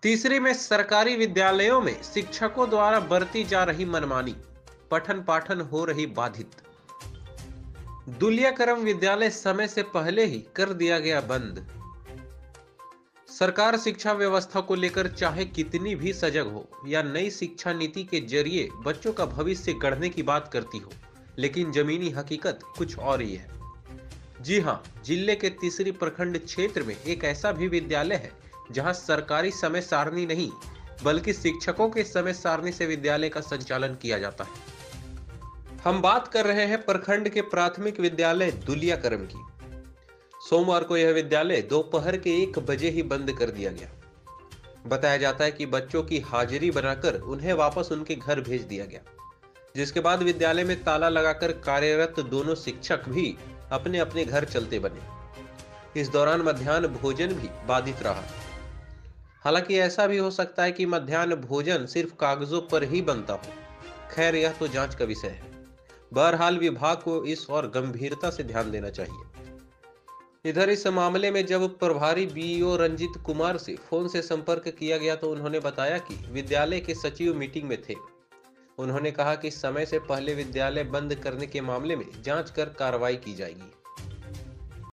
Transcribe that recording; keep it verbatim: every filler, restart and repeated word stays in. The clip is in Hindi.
तीसरी में सरकारी विद्यालयों में शिक्षकों द्वारा बरती जा रही मनमानी, पठन पाठन हो रही बाधित। दुलियाकरम विद्यालय समय से पहले ही कर दिया गया बंद। सरकार शिक्षा व्यवस्था को लेकर चाहे कितनी भी सजग हो या नई शिक्षा नीति के जरिए बच्चों का भविष्य गढ़ने की बात करती हो, लेकिन जमीनी हकीकत कुछ और ही है। जी हाँ, जिले के तीसरी प्रखंड क्षेत्र में एक ऐसा भी विद्यालय है जहां सरकारी समय सारणी नहीं बल्कि शिक्षकों के समय सारणी से विद्यालय का संचालन किया जाता है। हम बात कर रहे हैं प्रखंड के प्राथमिक विद्यालय दुलियाकरम की। सोमवार को यह विद्यालय दोपहर के एक बजे ही बंद कर दिया गया। बताया जाता है कि बच्चों की हाजिरी बनाकर उन्हें वापस उनके घर भेज दिया गया, जिसके बाद विद्यालय में ताला लगाकर कार्यरत दोनों शिक्षक भी अपने अपने घर चलते बने। इस दौरान मध्याह्न भोजन भी बाधित रहा। हालांकि ऐसा भी हो सकता है कि मध्याह्न भोजन सिर्फ कागजों पर ही बनता हो। खैर, यह तो जांच का विषय है। बहरहाल विभाग को इस और गंभीरता से ध्यान देना चाहिए। इधर इस मामले में जब प्रभारी बीईओ रंजीत कुमार से फोन से संपर्क किया गया तो उन्होंने बताया कि विद्यालय के सचिव मीटिंग में थे। उन्होंने कहा कि समय से पहले विद्यालय बंद करने के मामले में जांच कर कार्रवाई की जाएगी।